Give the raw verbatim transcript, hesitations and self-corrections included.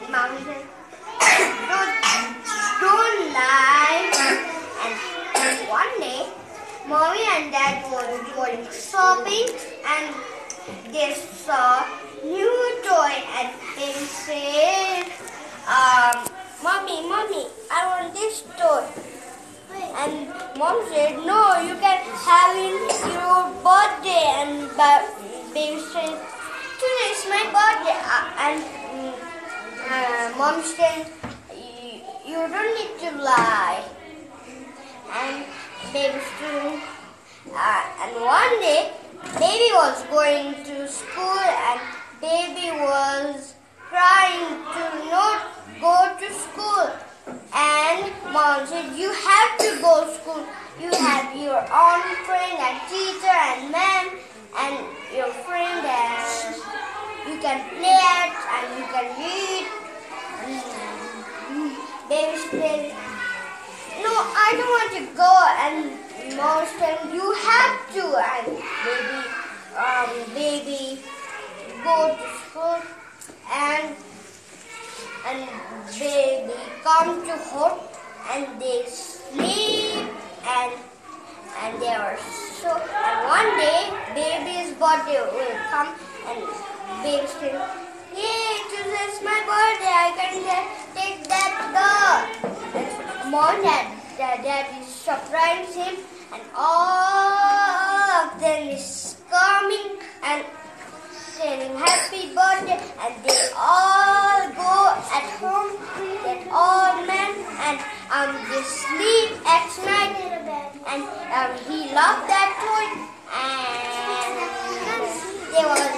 Mom said, don't, don't lie. And one day, Mommy and Dad were going shopping and they saw new toy and they said, um, Mommy, Mommy, I want this toy. And Mom said, no, you can have it your birthday. And baby said, today is my birthday. Uh, and uh, Mom said, you don't need to lie. And baby said, uh, and one day, baby was going to school and baby was trying to not go to school. And Mom said, you have to go to school. You have your own friend and teacher and ma'am and your friend and you can play at and you can read. Baby said, no, I don't want to go. And Mom said, you have to. And baby, um, baby go to school and and baby come to home and they sleep and and they are so. And one day baby's birthday will come and baby said, hey, today is my birthday, I can take that dog. And Mom and dad, dad is surprising him and all of them is coming and saying happy birthday and they all go at home, get all men and um, they sleep at night and um, he loved that toy and they were